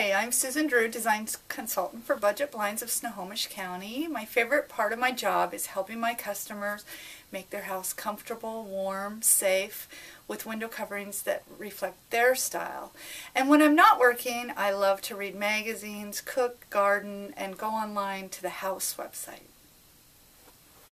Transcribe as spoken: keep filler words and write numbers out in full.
Hi, I'm Susan Drew, design consultant for Budget Blinds of Snohomish County. My favorite part of my job is helping my customers make their house comfortable, warm, safe, with window coverings that reflect their style. And when I'm not working, I love to read magazines, cook, garden, and go online to the house website.